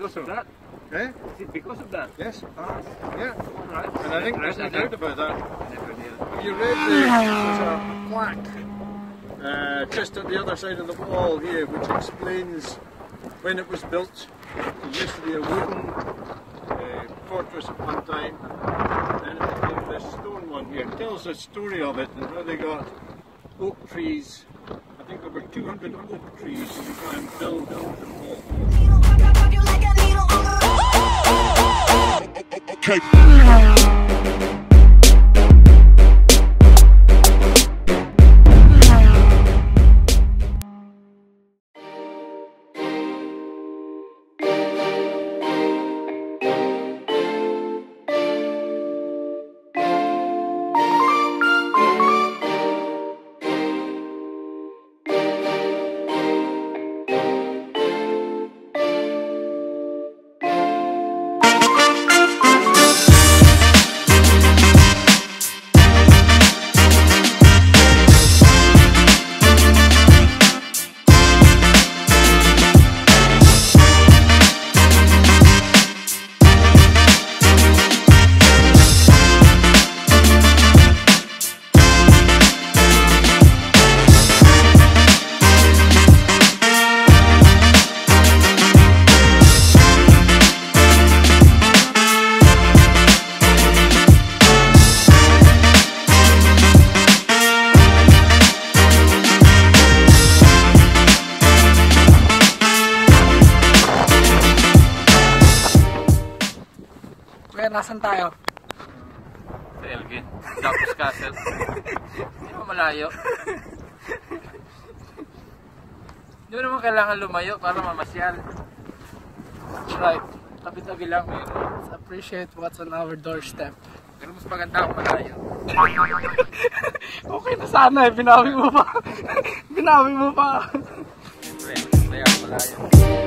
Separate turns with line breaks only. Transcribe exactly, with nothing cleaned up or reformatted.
because of that?
Eh?
Is it because of that?
Yes. Uh, yeah.
Right.
And I think there's no doubt about that.
Never knew.
Have you read the, there's a plaque uh, just at the other side of the wall here which explains when it was built. It used to be a wooden uh, fortress at one time, and then it became this stone one here. It tells the story of it and how they got oak trees. I think there were two hundred oak trees to try and build the wall. Okay.
Nasaan tayo?
Sa Elgin. Tapos Castle. Hindi mo malayo. Hindi mo naman kailangan lumayo para mamasyal.
That's right. Tabi-tabi lang. Let's appreciate what's on our doorstep.
Pero mas maganda kung malayo.
Okay na sana eh. Binawi mo pa. Binawi mo pa.
Siyempre, malayo malayo.